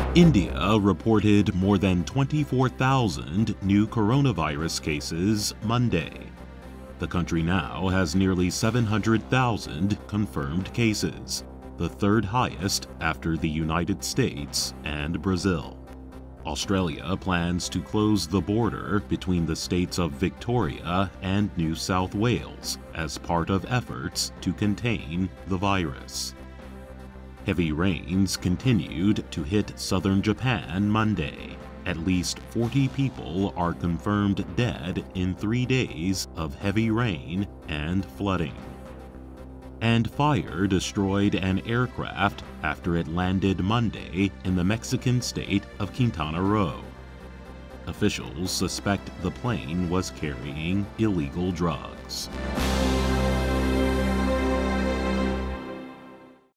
India reported more than 24,000 new coronavirus cases Monday. The country now has nearly 700,000 confirmed cases, the third highest after the United States and Brazil. Australia plans to close the border between the states of Victoria and New South Wales as part of efforts to contain the virus. Heavy rains continued to hit southern Japan Monday. At least 40 people are confirmed dead in 3 days of heavy rain and flooding. And fire destroyed an aircraft after it landed Monday in the Mexican state of Quintana Roo. Officials suspect the plane was carrying illegal drugs.